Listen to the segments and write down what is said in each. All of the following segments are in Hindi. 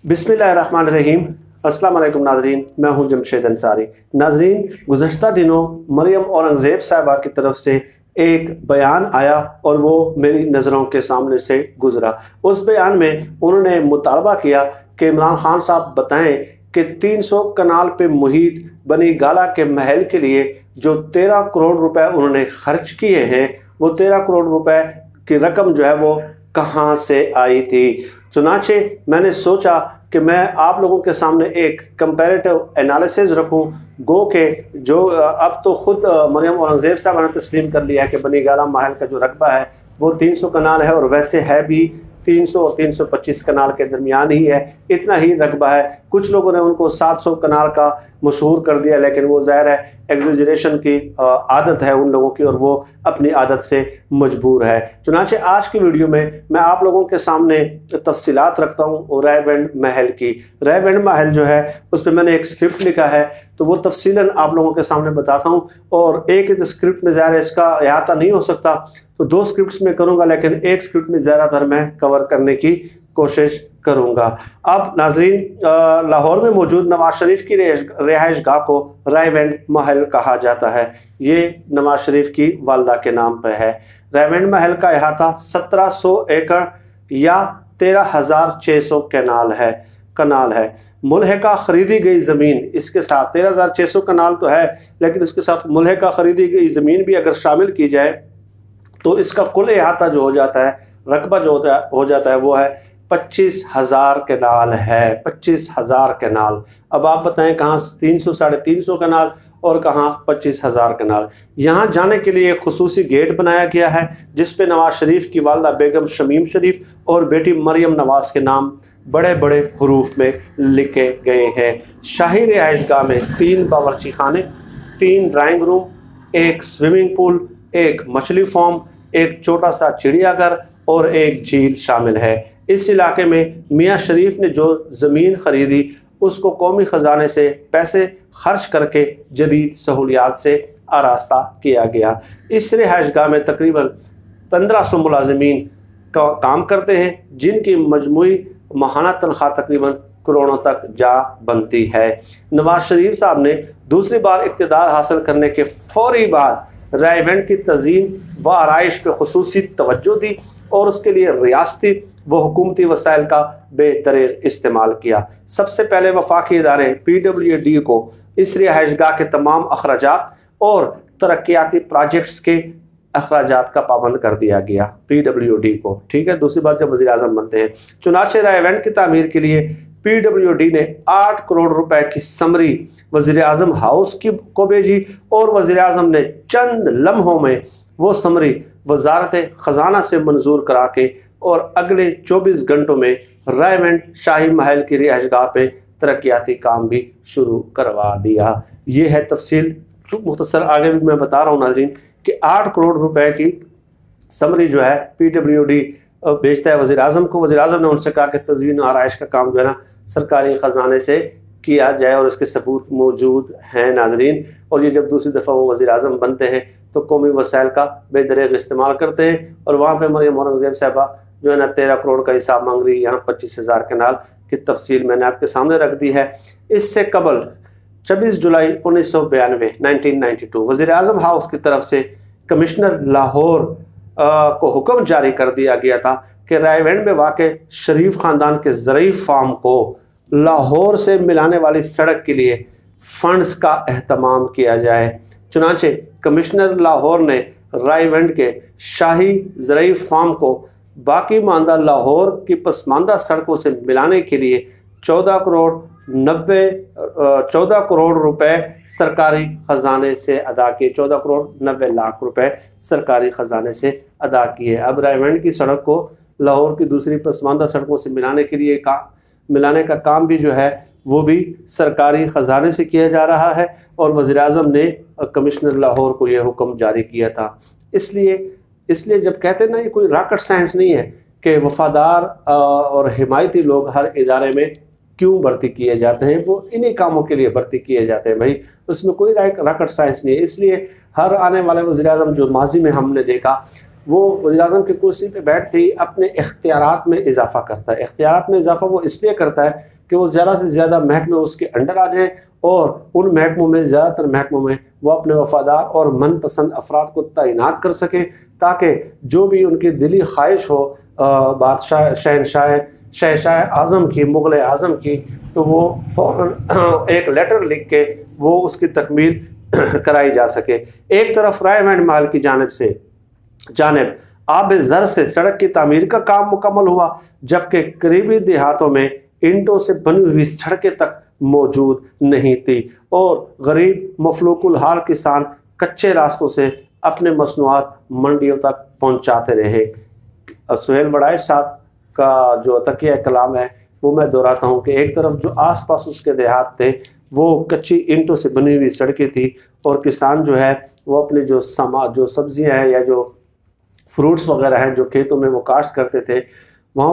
बिस्मिल्लाहिर्रहमानिर्रहीम। अस्सलाम वालेकुम नाजरीन, मैं हूं जमशेद अंसारी। नाजरीन, गुज़श्ता दिनों मरियम औरंगज़ेब साहिबा की तरफ से एक बयान आया और वो मेरी नज़रों के सामने से गुज़रा। उस बयान में उन्होंने मुतालबा किया कि इमरान खान साहब बताएं कि 300 कनाल पे मुहित बनी गाला के महल के लिए जो 13 करोड़ रुपए उन्होंने खर्च किए हैं, वो 13 करोड़ रुपए की रकम जो है वो कहाँ से आई थी। चुनाचे मैंने सोचा कि मैं आप लोगों के सामने एक कंपैरेटिव एनालिसिस रखूं। गो के जो अब तो खुद मरियम औरंगज़ेब साहब ने तस्लीम कर लिया है कि बनी गाला महल का जो रकबा है वो 300 कनाल है, और वैसे है भी 300 और 325 कनाल के दरमियान ही है, इतना ही रकबा है। कुछ लोगों ने उनको 700 कनाल का मशहूर कर दिया, लेकिन वो ज़ाहिर है एग्जेजरेशन की आदत है उन लोगों की, और वो अपनी आदत से मजबूर है। चुनांचे आज की वीडियो में मैं आप लोगों के सामने तफसीलात रखता हूँ रायबंड महल की। रायबंड महल जो है उस पर मैंने एक स्क्रिप्ट लिखा है, तो वो तफसीलन आप लोगों के सामने बताता हूँ। और एक स्क्रिप्ट में ज़ाहिर है इसका अहाता नहीं हो सकता, तो 2 स्क्रिप्ट्स में करूँगा, लेकिन एक स्क्रिप्ट में ज़्यादातर मैं कवर करने की कोशिश करूँगा। अब नाजरीन, लाहौर में मौजूद नवाज शरीफ की रिहाइश गाह को रायबंड महल कहा जाता है। ये नवाज शरीफ की वालदा के नाम पर है। रायबंड महल का अहाता 1700 एकड़ या 13,600 कनाल है। मुल्हिका खरीदी गई ज़मीन इसके साथ 13,600 कनाल तो है, लेकिन इसके साथ मुल्हिका खरीदी गई ज़मीन भी अगर शामिल की जाए तो इसका कुल अहाता जो हो जाता है, रकबा जो हो जाता है वो है 25,000 कनाल है। 25,000 कनाल। अब आप बताएं कहाँ 300 साढ़े 300 कनाल और कहाँ 25,000 कनाल। यहाँ जाने के लिए एक खुसूसी गेट बनाया गया है जिस पे नवाज शरीफ की वालदा बेगम शमीम शरीफ और बेटी मरियम नवाज के नाम बड़े बड़े हरूफ में लिखे गए हैं। शाही रिहाइशगाह में 3 बावर्ची खाने, 3 ड्राइंग रूम, एक स्विमिंग पूल, एक मछली फार्म, एक छोटा सा चिड़ियाघर और एक झील शामिल है। इस इलाके में मियाँ शरीफ ने जो ज़मीन खरीदी उसको कौमी ख़जाने से पैसे खर्च करके जदीद सहूलियात से आरास्ता किया गया। इस रिहाइशगाह में तकरीबन 1500 मुलाजिमीन काम करते हैं, जिनकी मजमूई माहाना तनख्वाह तकरीबन करोड़ों तक जा बनती है। नवाज शरीफ साहब ने दूसरी बार इक़्तिदार हासिल करने के फौरी बाद रायबंड की तज़ीम व आराइश पर खुसूसी तवज्जो दी और उसके लिए रियासती व हुकूमती वसाइल का बेहतरीन इस्तेमाल किया। सबसे पहले वफाकी इदारे PWD को इस रिहाइशगाह के तमाम अखराजात और तरक्याती प्रोजेक्ट्स के अखराजात का पाबंद कर दिया गया, PWD को। ठीक है, दूसरी बार जब वज़ीर आज़म बनते हैं। चुनाचे रायबंड की तामीर के लिए PWD ने 8 करोड़ रुपए की समरी वज़ीर आज़म हाउस को भेजी और वज़ीर आज़म ने चंद लम्हों में वो समरी वजारत ख़जाना से मंजूर करा के और अगले 24 घंटों में रायबंड शाही महल की रिहाइशगाह पे तरक्याती काम भी शुरू करवा दिया। ये है तफसील, मुख्तसर आगे भी मैं बता रहा हूँ नाज़रीन कि 8 करोड़ रुपए की समरी जो है PWD भेजता है वज़ीर आज़म को। वज़ीर आज़म ने उनसे कहा कि तज़वीन आराइश का काम जो है ना सरकारी ख़जाने से किया जाए, और इसके सबूत मौजूद हैं नाजरीन। और ये जब दूसरी दफ़ा वो वज़ीर आज़म बनते हैं तो कौमी वसाइल का बेदरेग इस्तेमाल करते हैं, और वहाँ पे मरियम औरंगज़ेब साहिबा जो है ना 13 करोड़ का हिसाब मांग रही है। यहाँ 25,000 कनाल की तफसील मैंने आपके सामने रख दी है। इससे कबल 26 जुलाई 1992 वज़ीर आज़म हाउस की तरफ से कमिश्नर लाहौर को हुक्म जारी कर दिया गया था कि रायबंड में वाक़ शरीफ ख़ानदान के ज़रूरी फार्म को लाहौर से मिलाने वाली सड़क के लिए फंड्स का एहतमाम किया जाए। चुनांचे कमिश्नर लाहौर ने रायबंड के शाही ज़रूरी फार्म को बाकी मानदा लाहौर की पसमानदा सड़कों से मिलाने के लिए 14 करोड़ रुपए सरकारी ख़जाने से अदा किए। 14 करोड़ 90 लाख रुपए सरकारी ख़जाने से अदा किए। अब रायबंड की सड़क को लाहौर की दूसरी पसमानदा सड़कों से मिलाने का काम भी जो है वो भी सरकारी ख़जाने से किया जा रहा है, और वज़ीर आज़म ने कमिश्नर लाहौर को यह हुक्म जारी किया था। इसलिए जब कहते हैं ना, ये कोई रॉकेट साइंस नहीं है कि वफ़ादार और हिमायती लोग हर इदारे में क्यों भर्ती किए जाते हैं, वो इन्हीं कामों के लिए भर्ती किए जाते हैं भाई, उसमें कोई रॉकेट साइंस नहीं है। इसलिए हर आने वाले वज़ीर आज़म जो माजी में हमने देखा वो वज़ीर-ए-आज़म की कुर्सी पे बैठते ही अपने इख्तियारात में इजाफ़ा करता है। इख्तियारात में इजाफ़ा वो इसलिए करता है कि वो ज़्यादा से ज़्यादा महकमे उसके अंडर आ जाएँ और उन महकमों में, ज़्यादातर महकमों में वो अपने वफ़ादार और मनपसंद अफराद को तैनात कर सकें, ताकि जो भी उनकी दिली ख्वाहिश हो बादशाह, शहंशाह आज़म की, मुग़ल आज़म की, तो वो फ़ौरन एक लेटर लिख के वो उसकी तकमील कराई जा सके। एक तरफ रायवेंड महल की जानिब आब ज़र से सड़क की तामीर का काम मुकम्मल हुआ, जबकि करीबी देहातों में ईंटों से बनी हुई सड़कें तक मौजूद नहीं थी और गरीब मफलूकुल हाल किसान कच्चे रास्तों से अपने मसनूआत मंडियों तक पहुंचाते रहे। सुहेल वड़ाइच साहब का जो तकिया कलाम है वो मैं दोहराता हूँ कि एक तरफ जो आसपास उसके देहात थे वो कच्ची ईंटों से बनी हुई सड़कें थी और किसान जो है वो अपने जो सब्जियां हैं या जो फ्रूट्स वगैरह हैं जो खेतों में वो काश्त करते थे, वहाँ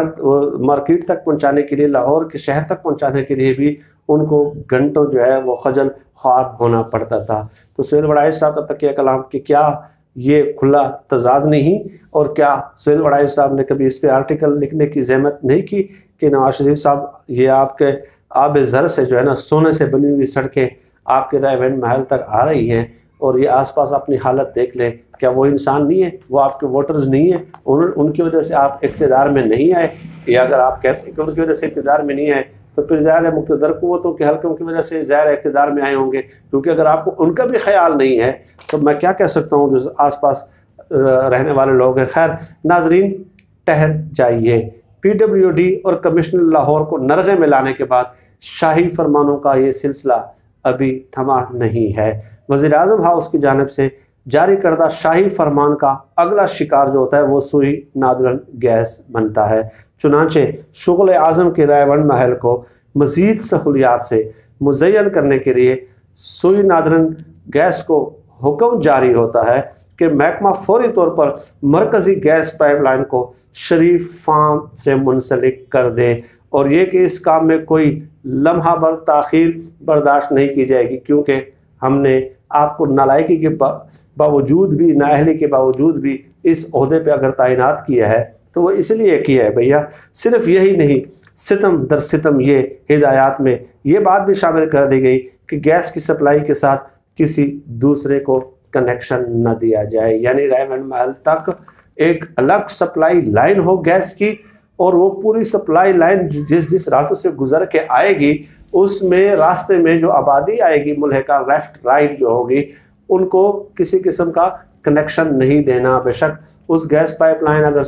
मार्केट तक पहुँचाने के लिए, लाहौर के शहर तक पहुँचाने के लिए भी उनको घंटों जो है वो खजल ख्वार होना पड़ता था। तो सुहेल वड़ाइच साहब का तकिया कलाम कि क्या ये खुला तजाद नहीं, और क्या सुहेल वड़ाइच साहब ने कभी इस पे आर्टिकल लिखने की जहमत नहीं की कि नवाज शरीफ साहब ये आपके आब ज़र से जो है ना सोने से बनी हुई सड़कें आपके रायवेंड महल तक आ रही हैं और ये आसपास अपनी हालत देख लें, क्या वो इंसान नहीं है, वो आपके वोटर्स नहीं है, उनकी वजह से आप इक़्तिदार में नहीं आए, या अगर आप कहते हैं कि उनकी वजह से इक़्तिदार में नहीं आए तो फिर ज़ाहिर है मुक़्तदर क़ुव्वतों के हल्कों की वजह से ज़ाहिर इक़्तिदार में आए होंगे, क्योंकि अगर आपको उनका भी ख्याल नहीं है तो मैं क्या कह सकता हूँ जो आसपास रहने वाले लोग हैं। खैर नाजरीन, ठहर जाइए। PWD और कमिश्नर लाहौर को नरगे में लाने के बाद शाही फरमानों का ये सिलसिला अभी थमा नहीं है। वज़ीर-ए-आज़म हाउस की जानिब से जारी करदा शाही फरमान का अगला शिकार जो होता है वो सुई नादरन गैस बनता है। चुनांचे शुग़ल आज़म के रायवेंड महल को मज़ीद सहूलियात से मुज़य्यन करने के लिए सुई नादरन गैस को हुक्म जारी होता है कि महकमा फौरी तौर पर मरकज़ी गैस पाइपलाइन को शरीफ फार्म से मुंसलिक कर दे और ये कि इस काम में कोई लम्हा भर ताख़ीर बर्दाश्त नहीं की जाएगी, क्योंकि हमने आपको नालायकी के बावजूद भी, नाअहली के बावजूद भी इस ओहदे पे अगर तैनात किया है तो वो इसलिए किया है भैया। सिर्फ यही नहीं, सितम दर सितम ये हिदायत में ये बात भी शामिल कर दी गई कि गैस की सप्लाई के साथ किसी दूसरे को कनेक्शन न दिया जाए, यानी रायवेंड महल तक एक अलग सप्लाई लाइन हो गैस की, और वो पूरी सप्लाई लाइन जिस रास्तों से गुजर के आएगी उसमें रास्ते में जो आबादी आएगी मुल्हिका लेफ्ट राइट जो होगी, उनको किसी किस्म का कनेक्शन नहीं देना। बेशक उस गैस पाइपलाइन अगर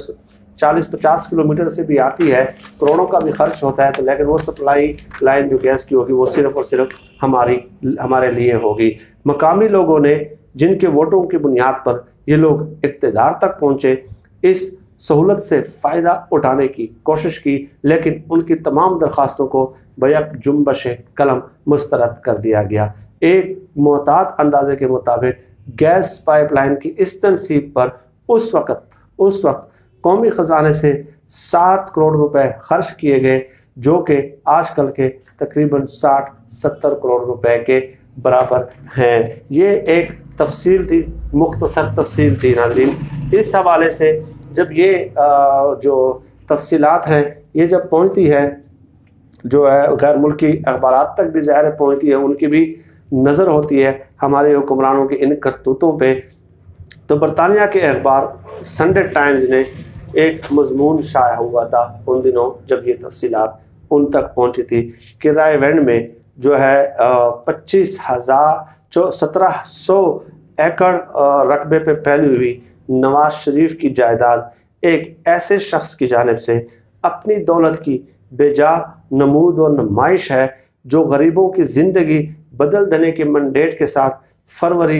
40-50 किलोमीटर से भी आती है, करोड़ों का भी खर्च होता है, तो लेकिन वो सप्लाई लाइन जो गैस की होगी वो सिर्फ़ और सिर्फ हमारे लिए होगी। मकामी लोगों ने जिनके वोटों की बुनियाद पर ये लोग इक़्तिदार तक पहुँचे, इस सहूलत से फ़ायदा उठाने की कोशिश की, लेकिन उनकी तमाम दरख्वास्तों को बैक जुम्बश कलम मुस्तरद कर दिया गया। एक मोहतात अंदाजे के मुताबिक गैस पाइपलाइन की इस तनसीब पर उस वक्त कौमी ख़जाने से 7 करोड़ रुपए खर्च किए गए, जो कि आजकल के तकरीबन 60-70 करोड़ रुपए के बराबर हैं। ये एक तफसील थी, मुख्तसर तफसील थी नाज़रीन। इस हवाले से जब ये जो तफसीलात हैं ये जब पहुँचती है जो है गैर मुल्की अखबारात तक भी ज़ाहिर पहुँचती है, उनकी भी नज़र होती है हमारे हुक्मरानों के इन करतूतों पे, तो बरतानिया के अखबार संडे टाइम्स ने एक मजमून शाया हुआ था उन दिनों जब ये तफसीलात उन तक पहुँची थी कि रायवेंड में जो है 1700 एकड़ रकबे पे फैली हुई नवाज शरीफ की जायदाद एक ऐसे शख्स की जानिब से अपनी दौलत की बेजा नमूद और नुमाइश है जो गरीबों की ज़िंदगी बदल देने के मैंडेट के साथ फरवरी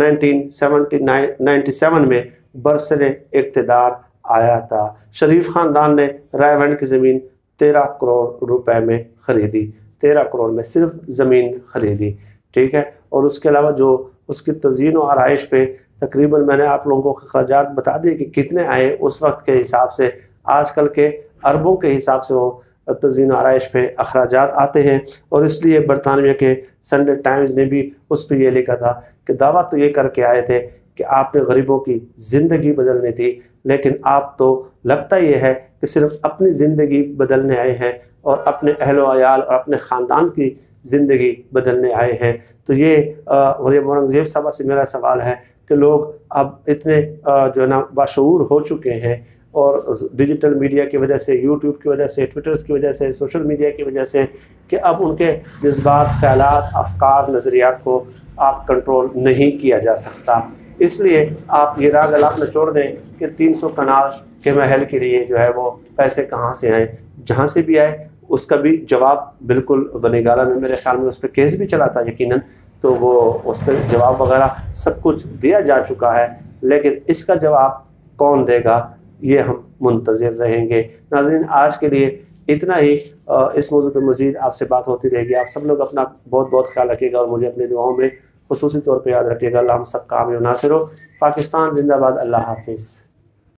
1997 में बरसरे इक़्तिदार आया था। शरीफ ख़ानदान ने रायवेंड की ज़मीन 13 करोड़ रुपए में ख़रीदी, 13 करोड़ में सिर्फ ज़मीन ख़रीदी, ठीक है। और उसके अलावा जो उसकी तज़ीन और आराइश पे तकरीबन मैंने आप लोगों को अखराजात बता दिए कि कितने आए उस वक्त के हिसाब से, आजकल के अरबों के हिसाब से वो तज़ीन आराइश पे अखराजात आते हैं। और इसलिए बरतानिया के संडे टाइम्स ने भी उस पर यह लिखा था कि दावा तो ये करके आए थे कि आपने गरीबों की ज़िंदगी बदलनी थी, लेकिन आप तो लगता ये है कि सिर्फ अपनी ज़िंदगी बदलने आए हैं और अपने अहलो अयाल और अपने ख़ानदान की ज़िंदगी बदलने आए हैं। तो ये मरियम औरंगज़ेब साहबा से मेरा सवाल है कि लोग अब इतने जो है ना बाशऊर हो चुके हैं और डिजिटल मीडिया की वजह से, यूट्यूब की वजह से, ट्विटर्स की वजह से, सोशल मीडिया की वजह से, कि अब उनके जज्बात, ख़यालात, अफ़कार, नज़रियात को आप कंट्रोल नहीं किया जा सकता। इसलिए आप ये राग अलाप न छोड़ दें कि 300 कनाल के महल के लिए जो है वो पैसे कहाँ से आए। जहाँ से भी आए उसका भी जवाब बिल्कुल बनेगाला में मेरे ख़्याल में उस पर केस भी चला था यकीनन, तो वो उस पर जवाब वगैरह सब कुछ दिया जा चुका है, लेकिन इसका जवाब कौन देगा ये हम मुंतज़िर रहेंगे। नाज़रीन, आज के लिए इतना ही। इस मौजू पे मज़ीद आपसे बात होती रहेगी। आप सब लोग अपना बहुत बहुत ख्याल रखिएगा और मुझे अपनी दुआओं में ख़ुसूसी तौर पे याद रखिएगा। अल्लाह हम सब काम नासिर हो। पाकिस्तान जिंदाबाद। अल्लाह हाफिज़।